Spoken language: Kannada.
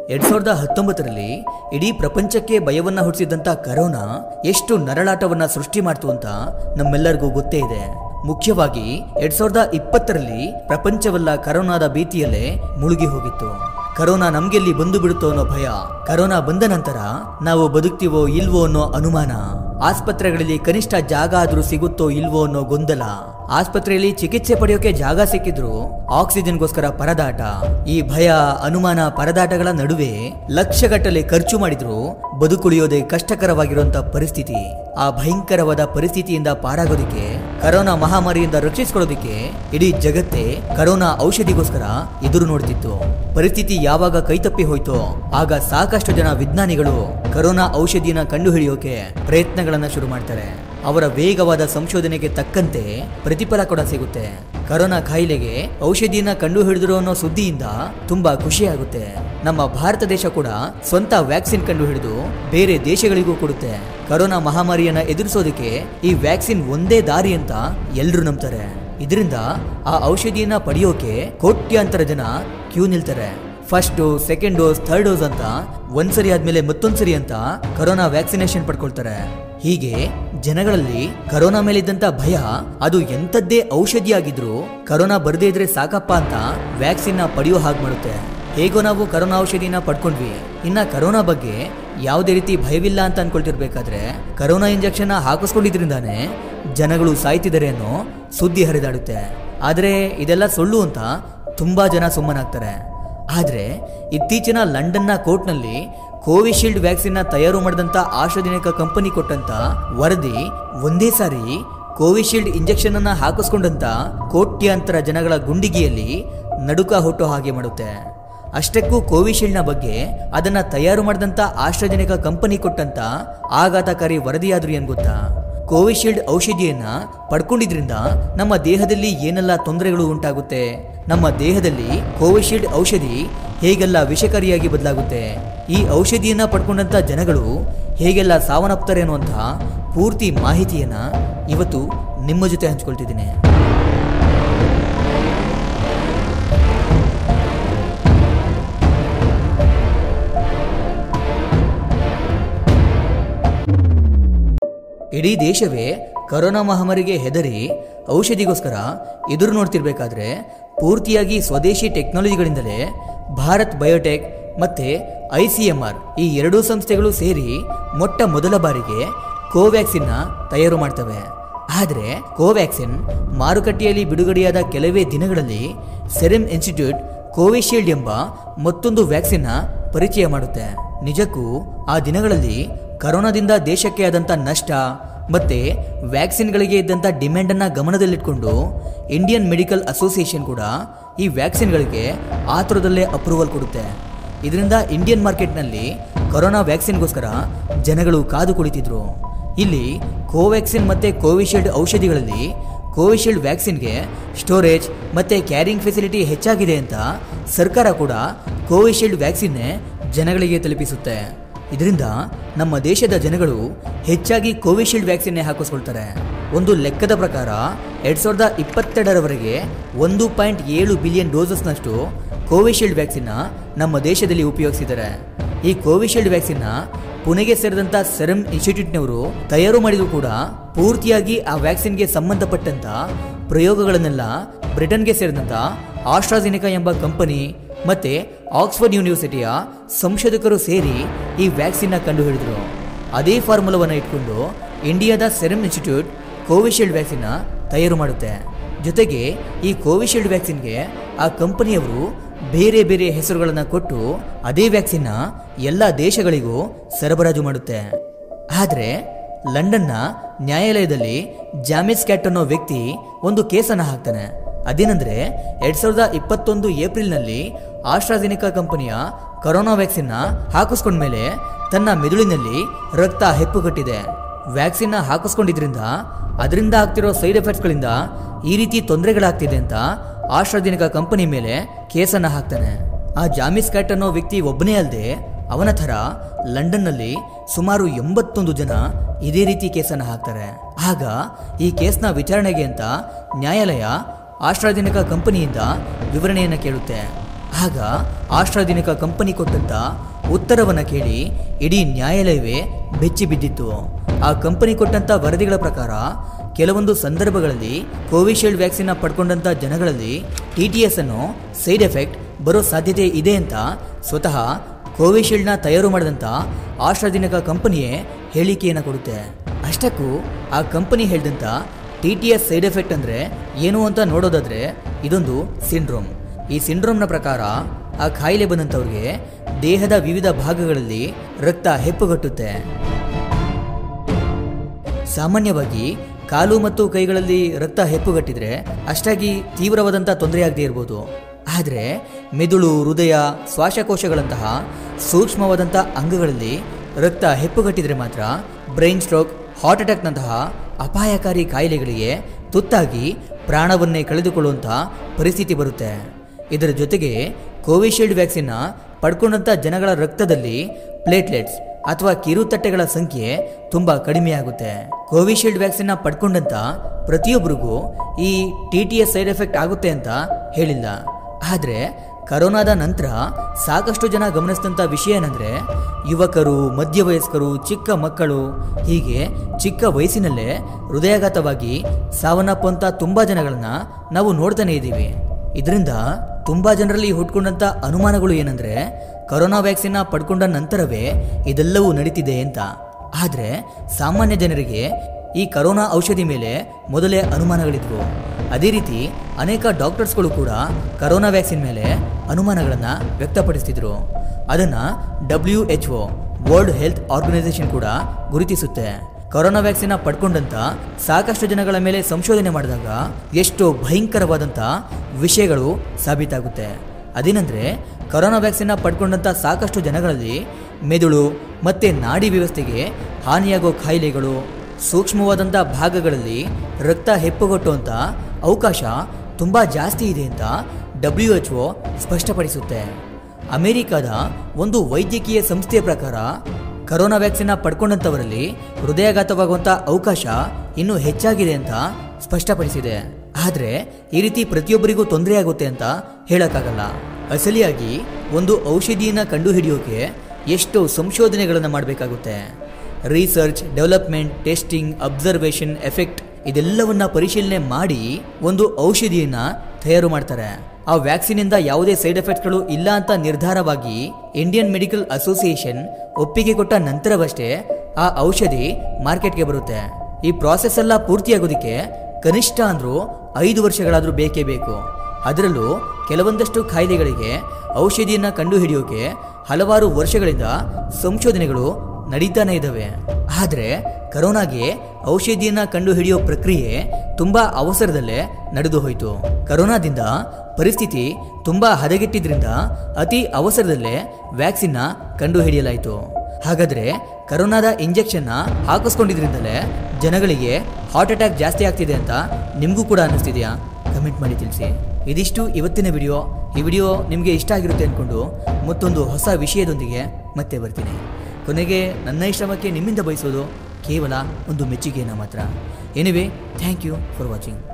2019ರಲ್ಲಿ ಇಡೀ ಪ್ರಪಂಚಕ್ಕೆ ಭಯವನ್ನ ಹುಟ್ಟಿಸಿದಂತ ಕರೋನಾ ಎಷ್ಟು ನರಳಾಟವನ್ನ ಸೃಷ್ಟಿ ಮಾಡ್ತು ಅಂತ ನಮ್ಮೆಲ್ಲರಿಗೂ ಗೊತ್ತೇ ಇದೆ. ಮುಖ್ಯವಾಗಿ 2020ರಲ್ಲಿ ಪ್ರಪಂಚವೆಲ್ಲ ಕರೋನಾದ ಭೀತಿಯಲ್ಲೇ ಮುಳುಗಿ ಹೋಗಿತ್ತು. ಕರೋನಾ ನಮ್ಗೆಲ್ಲಿ ಬಂದು ಬಿಡುತ್ತೋ ಅನ್ನೋ ಭಯ, ಕರೋನಾ ಬಂದ ನಂತರ ನಾವು ಬದುಕ್ತೀವೋ ಇಲ್ವೋ ಅನ್ನೋ ಅನುಮಾನ, ಆಸ್ಪತ್ರೆಗಳಲ್ಲಿ ಕನಿಷ್ಠ ಜಾಗ ಆದ್ರೂ ಸಿಗುತ್ತೋ ಇಲ್ವೋ ಅನ್ನೋ ಗೊಂದಲ, ಆಸ್ಪತ್ರೆಯಲ್ಲಿ ಚಿಕಿತ್ಸೆ ಪಡೆಯೋಕೆ ಜಾಗ ಸಿಕ್ಕಿದ್ರು ಆಕ್ಸಿಜನ್ಗೋಸ್ಕರ ಪರದಾಟ. ಈ ಭಯ, ಅನುಮಾನ, ಪರದಾಟಗಳ ನಡುವೆ ಲಕ್ಷಗಟ್ಟಲೆ ಖರ್ಚು ಮಾಡಿದ್ರು ಬದುಕುಳಿಯೋದೇ ಕಷ್ಟಕರವಾಗಿರುವಂತ ಪರಿಸ್ಥಿತಿ. ಆ ಭಯಂಕರವಾದ ಪರಿಸ್ಥಿತಿಯಿಂದ ಪಾರಾಗೋದಿಕ್ಕೆ, ಕರೋನಾ ಮಹಾಮಾರಿಯಿಂದ ರಕ್ಷಿಸಿಕೊಳ್ಳೋದಿಕ್ಕೆ ಇಡೀ ಜಗತ್ತೇ ಕರೋನಾ ಔಷಧಿಗೋಸ್ಕರ ಎದುರು ನೋಡ್ತಿತ್ತು. ಪರಿಸ್ಥಿತಿ ಯಾವಾಗ ಕೈತಪ್ಪಿ ಹೋಯ್ತೋ ಆಗ ಸಾಕಷ್ಟು ಜನ ವಿಜ್ಞಾನಿಗಳು ಕರೋನಾ ಔಷಧಿಯನ್ನ ಕಂಡುಹಿಡಿಯೋಕೆ ಪ್ರಯತ್ನಗಳನ್ನ ಶುರು ಮಾಡ್ತಾರೆ. ಅವರ ವೇಗವಾದ ಸಂಶೋಧನೆಗೆ ತಕ್ಕಂತೆ ಪ್ರತಿಫಲ ಕೂಡ ಸಿಗುತ್ತೆ. ಕರೋನಾ ಕಾಯಿಲೆಗೆ ಔಷಧಿಯನ್ನ ಕಂಡುಹಿಡಿದ್ರು ಅನ್ನೋ ಸುದ್ದಿಯಿಂದ ತುಂಬಾ ಖುಷಿ ಆಗುತ್ತೆ. ನಮ್ಮ ಭಾರತ ದೇಶ ಕೂಡ ಸ್ವಂತ ವ್ಯಾಕ್ಸಿನ್ ಕಂಡುಹಿಡಿದು ಬೇರೆ ದೇಶಗಳಿಗೂ ಕೊಡುತ್ತೆ. ಕರೋನಾ ಮಹಾಮಾರಿಯನ್ನ ಎದುರಿಸೋದಕ್ಕೆ ಈ ವ್ಯಾಕ್ಸಿನ್ ಒಂದೇ ದಾರಿ ಅಂತ ಎಲ್ರೂ ನಂಬ್ತಾರೆ. ಇದರಿಂದ ಆ ಔಷಧಿಯನ್ನ ಪಡೆಯೋಕೆ ಕೋಟ್ಯಾಂತರ ಜನ ಕ್ಯೂ ನಿಲ್ತಾರೆ. First dose, second dose, third dose ಅಂತ ಒಂದ್ಸರಿ ಆದ್ಮೇಲೆ ಮತ್ತೊಂದ್ಸರಿ ಅಂತ ಕರೋನಾ ವ್ಯಾಕ್ಸಿನೇಷನ್ ಪಡ್ಕೊಳ್ತಾರೆ. ಹೀಗೆ ಜನಗಳಲ್ಲಿ ಕರೋನಾ ಮೇಲಿದ್ದಂತ ಭಯ, ಅದು ಎಂತದ್ದೇ ಔಷಧಿ ಆಗಿದ್ರು ಕರೋನಾ ಬರದೇ ಇದ್ರೆ ಸಾಕಪ್ಪ ಅಂತ ವ್ಯಾಕ್ಸಿನ್ ನ ಪಡೆಯೋ ಹಾಗೆ ಮಾಡುತ್ತೆ. ಹೇಗೋ ನಾವು ಕರೋನಾ ಔಷಧಿನ ಪಡ್ಕೊಂಡ್ವಿ, ಇನ್ನ ಕರೋನಾ ಬಗ್ಗೆ ಯಾವುದೇ ರೀತಿ ಭಯವಿಲ್ಲ ಅಂತ ಅನ್ಕೊಳ್ತಿರ್ಬೇಕಾದ್ರೆ ಕರೋನಾ ಇಂಜೆಕ್ಷನ್ ಹಾಕಿಸ್ಕೊಂಡಿದ್ರಿಂದಾನೆ ಜನಗಳು ಸಾಯ್ತಿದ್ದಾರೆ ಅನ್ನೋ ಸುದ್ದಿ ಹರಿದಾಡುತ್ತೆ. ಆದ್ರೆ ಇದೆಲ್ಲ ಸುಳ್ಳು ಅಂತ ತುಂಬಾ ಜನ ಸುಮ್ಮನಾಗ್ತಾರೆ. ಆದ್ರೆ ಇತ್ತೀಚಿನ ಲಂಡನ್ನ ಕೋರ್ಟ್ನಲ್ಲಿ ಕೋವಿಶೀಲ್ಡ್ ವ್ಯಾಕ್ಸಿನ್ ತಯಾರು ಮಾಡಿದಂತ ಆಸ್ಟ್ರಾಜೆನೆಕಾ ಕಂಪನಿ ಕೊಟ್ಟಂತ ವರದಿ ಒಂದೇ ಸಾರಿ ಕೋವಿಶೀಲ್ಡ್ ಇಂಜೆಕ್ಷನ್ ಅನ್ನ ಹಾಕಿಸ್ಕೊಂಡಂತ ಕೋಟ್ಯಾಂತರ ಜನಗಳ ಗುಂಡಿಗೆಯಲ್ಲಿ ನಡುಕ ಹುಟ್ಟೋ ಹಾಗೆ ಮಾಡುತ್ತೆ. ಅಷ್ಟಕ್ಕೂ ಕೋವಿಶೀಲ್ಡ್ನ ಬಗ್ಗೆ ಅದನ್ನ ತಯಾರು ಮಾಡಿದಂತ ಆಸ್ಟ್ರಾಜೆನೆಕಾ ಕಂಪನಿ ಕೊಟ್ಟಂತ ಆಘಾತಕಾರಿ ವರದಿಯಾದ್ರೂ ಏನ್ ಗೊತ್ತಾ? ಕೋವಿಶೀಲ್ಡ್ ಔಷಧಿಯನ್ನ ಪಡ್ಕೊಂಡಿದ್ರಿಂದ ನಮ್ಮ ದೇಹದಲ್ಲಿ ಏನೆಲ್ಲ ತೊಂದರೆಗಳು ಉಂಟಾಗುತ್ತೆ, ನಮ್ಮ ದೇಹದಲ್ಲಿ ಕೋವಿಶೀಲ್ಡ್ ಔಷಧಿ ಹೇಗೆಲ್ಲ ವಿಷಕಾರಿಯಾಗಿ ಬದಲಾಗುತ್ತೆ, ಈ ಔಷಧಿಯನ್ನ ಪಡ್ಕೊಂಡಂತ ಜನಗಳು ಹೇಗೆಲ್ಲ ಸಾವನ್ನಪ್ತಾರೆ ಅನ್ನುವಂಥ ಪೂರ್ತಿ ಮಾಹಿತಿಯನ್ನ ಇವತ್ತು ನಿಮ್ಮ ಜೊತೆ ಹಂಚ್ಕೊಳ್ತಿದ್ದೀನಿ. ಇಡೀ ದೇಶವೇ ಕರೋನಾ ಮಹಾಮಾರಿಗೆ ಹೆದರಿ ಔಷಧಿಗೋಸ್ಕರ ಎದುರು ನೋಡ್ತಿರ್ಬೇಕಾದ್ರೆ ಪೂರ್ತಿಯಾಗಿ ಸ್ವದೇಶಿ ಟೆಕ್ನಾಲಜಿಗಳಿಂದಲೇ ಭಾರತ್ ಬಯೋಟೆಕ್ ಮತ್ತೆ ICMR ಈ ಎರಡೂ ಸಂಸ್ಥೆಗಳು ಸೇರಿ ಮೊಟ್ಟ ಮೊದಲ ಬಾರಿಗೆ ಕೋವ್ಯಾಕ್ಸಿನ್ ತಯಾರು ಮಾಡ್ತವೆ. ಆದರೆ ಕೋವ್ಯಾಕ್ಸಿನ್ ಮಾರುಕಟ್ಟೆಯಲ್ಲಿ ಬಿಡುಗಡೆಯಾದ ಕೆಲವೇ ದಿನಗಳಲ್ಲಿ ಸೆರಮ್ ಇನ್ಸ್ಟಿಟ್ಯೂಟ್ ಕೋವಿಶೀಲ್ಡ್ ಎಂಬ ಮತ್ತೊಂದು ವ್ಯಾಕ್ಸಿನ್ ಪರಿಚಯ ಮಾಡುತ್ತೆ. ನಿಜಕ್ಕೂ ಆ ದಿನಗಳಲ್ಲಿ ಕರೋನಾದಿಂದ ದೇಶಕ್ಕೆ ಆದಂಥ ನಷ್ಟ ಮತ್ತೆ ವ್ಯಾಕ್ಸಿನ್ಗಳಿಗೆ ಇದ್ದಂಥ ಡಿಮ್ಯಾಂಡನ್ನು ಗಮನದಲ್ಲಿಟ್ಕೊಂಡು ಇಂಡಿಯನ್ ಮೆಡಿಕಲ್ ಅಸೋಸಿಯೇಷನ್ ಕೂಡ ಈ ವ್ಯಾಕ್ಸಿನ್ಗಳಿಗೆ ಆತುರದಲ್ಲೇ ಅಪ್ರೂವಲ್ ಕೊಡುತ್ತೆ. ಇದರಿಂದ ಇಂಡಿಯನ್ ಮಾರ್ಕೆಟ್ನಲ್ಲಿ ಕೊರೋನಾ ವ್ಯಾಕ್ಸಿನ್ಗೋಸ್ಕರ ಜನಗಳು ಕಾದು ಕುಳಿತಿದ್ರು. ಇಲ್ಲಿ ಕೋವ್ಯಾಕ್ಸಿನ್ ಮತ್ತು ಕೋವಿಶೀಲ್ಡ್ ಔಷಧಿಗಳಲ್ಲಿ ಕೋವಿಶೀಲ್ಡ್ ವ್ಯಾಕ್ಸಿನ್ಗೆ ಸ್ಟೋರೇಜ್ ಮತ್ತು ಕ್ಯಾರಿಂಗ್ ಫೆಸಿಲಿಟಿ ಹೆಚ್ಚಾಗಿದೆ ಅಂತ ಸರ್ಕಾರ ಕೂಡ ಕೋವಿಶೀಲ್ಡ್ ವ್ಯಾಕ್ಸಿನ್ನೇ ಜನಗಳಿಗೆ ತಲುಪಿಸುತ್ತೆ. ಇದರಿಂದ ನಮ್ಮ ದೇಶದ ಜನಗಳು ಹೆಚ್ಚಾಗಿ ಕೋವಿಶೀಲ್ಡ್ ವ್ಯಾಕ್ಸಿನ್ನೇ ಹಾಕಿಸ್ಕೊಳ್ತಾರೆ. ಒಂದು ಲೆಕ್ಕದ ಪ್ರಕಾರ 2022ರವರೆಗೆ 1.7 ಬಿಲಿಯನ್ ಡೋಸಸ್ನಷ್ಟು ಕೋವಿಶೀಲ್ಡ್ ವ್ಯಾಕ್ಸಿನ್ನ ನಮ್ಮ ದೇಶದಲ್ಲಿ ಉಪಯೋಗಿಸಿದ್ದಾರೆ. ಈ ಕೋವಿಶೀಲ್ಡ್ ವ್ಯಾಕ್ಸಿನ್ನ ಪುಣೆಗೆ ಸೇರಿದಂಥ ಸೆರಮ್ ಇನ್ಸ್ಟಿಟ್ಯೂಟ್ನವರು ತಯಾರು ಮಾಡಿದ್ರು ಕೂಡ ಪೂರ್ತಿಯಾಗಿ ಆ ವ್ಯಾಕ್ಸಿನ್ಗೆ ಸಂಬಂಧಪಟ್ಟಂತ ಪ್ರಯೋಗಗಳನ್ನೆಲ್ಲ ಬ್ರಿಟನ್ಗೆ ಸೇರಿದಂಥ ಆಸ್ಟ್ರಾಜೆನೆಕಾ ಎಂಬ ಕಂಪನಿ ಮತ್ತೆ ಆಕ್ಸ್ಫರ್ಡ್ ಯೂನಿವರ್ಸಿಟಿಯ ಸಂಶೋಧಕರು ಸೇರಿ ಈ ವ್ಯಾಕ್ಸಿನ್ನ ಕಂಡುಹಿಡಿದ್ರು. ಅದೇ ಫಾರ್ಮುಲಾವನ್ನು ಇಟ್ಕೊಂಡು ಇಂಡಿಯಾದ ಸೆರಮ್ ಇನ್ಸ್ಟಿಟ್ಯೂಟ್ ಕೋವಿಶೀಲ್ಡ್ ವ್ಯಾಕ್ಸಿನ್ನ ತಯಾರು ಮಾಡುತ್ತೆ. ಜೊತೆಗೆ ಈ ಕೋವಿಶೀಲ್ಡ್ ವ್ಯಾಕ್ಸಿನ್ಗೆ ಆ ಕಂಪನಿಯವರು ಬೇರೆ ಬೇರೆ ಹೆಸರುಗಳನ್ನು ಕೊಟ್ಟು ಅದೇ ವ್ಯಾಕ್ಸಿನ್ನ ಎಲ್ಲ ದೇಶಗಳಿಗೂ ಸರಬರಾಜು ಮಾಡುತ್ತೆ. ಆದರೆ ಲಂಡನ್ನ ನ್ಯಾಯಾಲಯದಲ್ಲಿ ಜಾಮಿಸ್ ಕ್ಯಾಟ್ ಅನ್ನೋ ವ್ಯಕ್ತಿ ಒಂದು ಕೇಸನ್ನು ಹಾಕ್ತಾನೆ. ಅದೇನೆಂದ್ರೆ 2021 ಏಪ್ರಿಲ್ನಲ್ಲಿ ಆಸ್ಟ್ರಾಜೆನೆಕಾ ಕಂಪನಿಯ ಕೊರೋನಾ ವ್ಯಾಕ್ಸಿನ್ನ ಹಾಕಿಸ್ಕೊಂಡ್ಮೇಲೆ ತನ್ನ ಮೆದುಳಿನಲ್ಲಿ ರಕ್ತ ಹೆಪ್ಪುಗಟ್ಟಿದೆ. ವ್ಯಾಕ್ಸಿನ್ನ ಹಾಕಿಸ್ಕೊಂಡಿದ್ರಿಂದ ಅದರಿಂದ ಆಗ್ತಿರೋ ಸೈಡ್ ಎಫೆಕ್ಟ್ಸ್ಗಳಿಂದ ಈ ರೀತಿ ತೊಂದರೆಗಳಾಗ್ತಿದೆ ಅಂತ ಆಸ್ಟ್ರಾಜೆನೆಕಾ ಕಂಪನಿ ಮೇಲೆ ಕೇಸನ್ನು ಹಾಕ್ತಾನೆ. ಆ ಜಾಮಿಸ್ ಕ್ಯಾಟ್ ಅನ್ನೋ ವ್ಯಕ್ತಿ ಒಬ್ಬನೇ ಅಲ್ಲದೆ ಅವನ ಥರ ಲಂಡನ್ನಲ್ಲಿ ಸುಮಾರು 81 ಜನ ಇದೇ ರೀತಿ ಕೇಸನ್ನು ಹಾಕ್ತಾರೆ. ಆಗ ಈ ಕೇಸ್ನ ವಿಚಾರಣೆಗೆ ಅಂತ ನ್ಯಾಯಾಲಯ ಆಸ್ಟ್ರಾಜೆನೆಕಾ ಕಂಪನಿಯಿಂದ ವಿವರಣೆಯನ್ನು ಕೇಳುತ್ತೆ. ಆಗ ಆಸ್ಟ್ರಾಜೆನೆಕಾ ಕಂಪನಿ ಕೊಟ್ಟಂತ ಉತ್ತರವನ್ನು ಕೇಳಿ ಇಡೀ ನ್ಯಾಯಾಲಯವೇ ಬೆಚ್ಚಿ ಬಿದ್ದಿತ್ತು. ಆ ಕಂಪನಿ ಕೊಟ್ಟಂತ ವರದಿಗಳ ಪ್ರಕಾರ ಕೆಲವೊಂದು ಸಂದರ್ಭಗಳಲ್ಲಿ ಕೋವಿಶೀಲ್ಡ್ ವ್ಯಾಕ್ಸಿನ್ ಪಡ್ಕೊಂಡಂತ ಜನಗಳಲ್ಲಿ TTS ಅನ್ನು ಸೈಡ್ ಎಫೆಕ್ಟ್ ಬರೋ ಸಾಧ್ಯತೆ ಇದೆ ಅಂತ ಸ್ವತಃ ಕೋವಿಶೀಲ್ಡ್ನ ತಯಾರು ಮಾಡಿದಂಥ ಆಸ್ಟ್ರಾಜೆನೆಕಾ ಕಂಪನಿಯೇ ಹೇಳಿಕೆಯನ್ನು ಕೊಡುತ್ತೆ. ಅಷ್ಟಕ್ಕೂ ಆ ಕಂಪನಿ ಹೇಳಿದಂಥ TTS ಸೈಡ್ ಎಫೆಕ್ಟ್ ಅಂದರೆ ಏನು ಅಂತ ನೋಡೋದಾದರೆ ಇದೊಂದು ಸಿಂಡ್ರೋಮ್. ಈ ಸಿಂಡ್ರೋಮ್ನ ಪ್ರಕಾರ ಆ ಕಾಯಿಲೆ ಬಂದಂಥವ್ರಿಗೆ ದೇಹದ ವಿವಿಧ ಭಾಗಗಳಲ್ಲಿ ರಕ್ತ ಹೆಪ್ಪುಗಟ್ಟುತ್ತೆ. ಸಾಮಾನ್ಯವಾಗಿ ಕಾಲು ಮತ್ತು ಕೈಗಳಲ್ಲಿ ರಕ್ತ ಹೆಪ್ಪುಗಟ್ಟಿದ್ರೆ ಅಷ್ಟಾಗಿ ತೀವ್ರವಾದಂಥ ತೊಂದರೆಯಾಗದೇ ಇರ್ಬೋದು. ಆದರೆ ಮೆದುಳು, ಹೃದಯ, ಶ್ವಾಸಕೋಶಗಳಂತಹ ಸೂಕ್ಷ್ಮವಾದಂಥ ಅಂಗಗಳಲ್ಲಿ ರಕ್ತ ಹೆಪ್ಪುಗಟ್ಟಿದ್ರೆ ಮಾತ್ರ ಬ್ರೈನ್ ಸ್ಟ್ರೋಕ್, ಹಾರ್ಟ್ ಅಟ್ಯಾಕ್ನಂತಹ ಅಪಾಯಕಾರಿ ಕಾಯಿಲೆಗಳಿಗೆ ತುತ್ತಾಗಿ ಪ್ರಾಣವನ್ನೇ ಕಳೆದುಕೊಳ್ಳುವಂಥ ಪರಿಸ್ಥಿತಿ ಬರುತ್ತೆ. ಇದರ ಜೊತೆಗೆ ಕೋವಿಶೀಲ್ಡ್ ವ್ಯಾಕ್ಸಿನ್ನ ಪಡ್ಕೊಂಡಂಥ ಜನಗಳ ರಕ್ತದಲ್ಲಿ ಪ್ಲೇಟ್ಲೆಟ್ಸ್ ಅಥವಾ ಕಿರುತಟ್ಟೆಗಳ ಸಂಖ್ಯೆ ತುಂಬ ಕಡಿಮೆಯಾಗುತ್ತೆ. ಕೋವಿಶೀಲ್ಡ್ ವ್ಯಾಕ್ಸಿನ್ನ ಪಡ್ಕೊಂಡಂಥ ಪ್ರತಿಯೊಬ್ಬರಿಗೂ ಈ TTS ಸೈಡ್ ಎಫೆಕ್ಟ್ ಆಗುತ್ತೆ ಅಂತ ಹೇಳಿಲ್ಲ. ಆದರೆ ಕರೋನಾದ ನಂತರ ಸಾಕಷ್ಟು ಜನ ಗಮನಿಸಿದಂಥ ವಿಷಯ ಏನಂದರೆ ಯುವಕರು, ಮಧ್ಯವಯಸ್ಕರು, ಚಿಕ್ಕ ಮಕ್ಕಳು ಹೀಗೆ ಚಿಕ್ಕ ವಯಸ್ಸಿನಲ್ಲೇ ಹೃದಯಾಘಾತವಾಗಿ ಸಾವನ್ನಪ್ಪುವಂಥ ತುಂಬ ಜನಗಳನ್ನ ನಾವು ನೋಡ್ತಾನೆ ಇದ್ದೀವಿ. ಇದರಿಂದ ತುಂಬ ಜನರಲ್ಲಿ ಹುಟ್ಕೊಂಡಂಥ ಅನುಮಾನಗಳು ಏನಂದರೆ ಕರೋನಾ ವ್ಯಾಕ್ಸಿನ್ನ ಪಡ್ಕೊಂಡ ನಂತರವೇ ಇದೆಲ್ಲವೂ ನಡೀತಿದೆ ಅಂತ. ಆದರೆ ಸಾಮಾನ್ಯ ಜನರಿಗೆ ಈ ಕರೋನಾ ಔಷಧಿ ಮೇಲೆ ಮೊದಲೇ ಅನುಮಾನಗಳಿದ್ವು. ಅದೇ ರೀತಿ ಅನೇಕ ಡಾಕ್ಟರ್ಸ್ಗಳು ಕೂಡ ಕರೋನಾ ವ್ಯಾಕ್ಸಿನ್ ಮೇಲೆ ಅನುಮಾನಗಳನ್ನು ವ್ಯಕ್ತಪಡಿಸ್ತಿದ್ರು. ಅದನ್ನು WHO ವರ್ಲ್ಡ್ ಹೆಲ್ತ್ ಆರ್ಗನೈಸೇಷನ್ ಕೂಡ ಗುರುತಿಸುತ್ತೆ. ಕರೋನಾ ವ್ಯಾಕ್ಸಿನ್ ಪಡ್ಕೊಂಡಂತ ಸಾಕಷ್ಟು ಜನಗಳ ಮೇಲೆ ಸಂಶೋಧನೆ ಮಾಡಿದಾಗ ಎಷ್ಟೋ ಭಯಂಕರವಾದಂಥ ವಿಷಯಗಳು ಸಾಬೀತಾಗುತ್ತೆ. ಅದೇನೆಂದರೆ ಕರೋನಾ ವ್ಯಾಕ್ಸಿನ್ ಪಡ್ಕೊಂಡಂಥ ಸಾಕಷ್ಟು ಜನಗಳಲ್ಲಿ ಮೆದುಳು ಮತ್ತು ನಾಡಿ ವ್ಯವಸ್ಥೆಗೆ ಹಾನಿಯಾಗೋ ಕಾಯಿಲೆಗಳು, ಸೂಕ್ಷ್ಮವಾದಂಥ ಭಾಗಗಳಲ್ಲಿ ರಕ್ತ ಹೆಪ್ಪುಗಟ್ಟುವಂಥ ಅವಕಾಶ ತುಂಬ ಜಾಸ್ತಿ ಇದೆ ಅಂತ WHO ಸ್ಪಷ್ಟಪಡಿಸುತ್ತೆ. ಅಮೆರಿಕದ ಒಂದು ವೈದ್ಯಕೀಯ ಸಂಸ್ಥೆಯ ಪ್ರಕಾರ ಕರೋನಾ ವ್ಯಾಕ್ಸಿನ್ ಪಡ್ಕೊಂಡಂಥವರಲ್ಲಿ ಹೃದಯಾಘಾತವಾಗುವಂಥ ಅವಕಾಶ ಇನ್ನೂ ಹೆಚ್ಚಾಗಿದೆ ಅಂತ ಸ್ಪಷ್ಟಪಡಿಸಿದೆ. ಆದರೆ ಈ ರೀತಿ ಪ್ರತಿಯೊಬ್ಬರಿಗೂ ತೊಂದರೆ ಆಗುತ್ತೆ ಅಂತ ಹೇಳೋಕ್ಕಾಗಲ್ಲ. ಅಸಲಿಯಾಗಿ ಒಂದು ಔಷಧಿಯನ್ನು ಕಂಡುಹಿಡಿಯೋಕೆ ಎಷ್ಟೋ ಸಂಶೋಧನೆಗಳನ್ನು ಮಾಡಬೇಕಾಗುತ್ತೆ. Research, development, testing, observation, effect ಇದೆಲ್ಲವನ್ನ ಪರಿಶೀಲನೆ ಮಾಡಿ ಒಂದು ಔಷಧಿಯನ್ನು ತಯಾರು ಮಾಡ್ತಾರೆ. ಆ ವ್ಯಾಕ್ಸಿನಿಂದ ಯಾವುದೇ ಸೈಡ್ ಎಫೆಕ್ಟ್ಗಳು ಇಲ್ಲ ಅಂತ ನಿರ್ಧಾರವಾಗಿ ಇಂಡಿಯನ್ ಮೆಡಿಕಲ್ ಅಸೋಸಿಯೇಷನ್ ಒಪ್ಪಿಗೆ ಕೊಟ್ಟ ನಂತರವಷ್ಟೇ ಆ ಔಷಧಿ ಮಾರ್ಕೆಟ್ಗೆ ಬರುತ್ತೆ. ಈ ಪ್ರಾಸೆಸ್ ಎಲ್ಲ ಪೂರ್ತಿಯಾಗೋದಕ್ಕೆ ಕನಿಷ್ಠ ಅಂದರೂ 5 ವರ್ಷಗಳಾದರೂ ಬೇಕೇ ಬೇಕು. ಅದರಲ್ಲೂ ಕೆಲವೊಂದಷ್ಟು ಕಾಯಿಲೆಗಳಿಗೆ ಔಷಧಿಯನ್ನು ಕಂಡುಹಿಡಿಯೋಕೆ ಹಲವಾರು ವರ್ಷಗಳಿಂದ ಸಂಶೋಧನೆಗಳು ನಡೀತಾನೆ ಇದ್ದಾವೆ. ಆದರೆ ಕರೋನಾಗೆ ಔಷಧಿಯನ್ನು ಕಂಡುಹಿಡಿಯೋ ಪ್ರಕ್ರಿಯೆ ತುಂಬ ಅವಸರದಲ್ಲೇ ನಡೆದು ಹೋಯಿತು. ಕರೋನಾದಿಂದ ಪರಿಸ್ಥಿತಿ ತುಂಬ ಹದಗೆಟ್ಟಿದ್ರಿಂದ ಅತಿ ಅವಸರದಲ್ಲೇ ವ್ಯಾಕ್ಸಿನ್ನ ಕಂಡುಹಿಡಿಯಲಾಯಿತು. ಹಾಗಾದರೆ ಕರೋನಾದ ಇಂಜೆಕ್ಷನ್ನ ಹಾಕಿಸ್ಕೊಂಡಿದ್ರಿಂದಲೇ ಜನಗಳಿಗೆ ಹಾರ್ಟ್ ಅಟ್ಯಾಕ್ ಜಾಸ್ತಿ ಆಗ್ತಿದೆ ಅಂತ ನಿಮಗೂ ಕೂಡ ಅನ್ನಿಸ್ತಿದೆಯಾ? ಕಮೆಂಟ್ ಮಾಡಿ ತಿಳಿಸಿ. ಇದಿಷ್ಟು ಇವತ್ತಿನ ವಿಡಿಯೋ. ಈ ವಿಡಿಯೋ ನಿಮಗೆ ಇಷ್ಟ ಆಗಿರುತ್ತೆ ಅಂದ್ಕೊಂಡು ಮತ್ತೊಂದು ಹೊಸ ವಿಷಯದೊಂದಿಗೆ ಮತ್ತೆ ಬರ್ತೀನಿ. ಕೊನೆಗೆ ನನ್ನ ಶ್ರಮಕ್ಕೆ ನಿಮ್ಮಿಂದ ಬಯಸೋದು ಕೇವಲ ಒಂದು ಮೆಚ್ಚುಗೆಯನ್ನು ಮಾತ್ರ. Anyway, thank you for watching.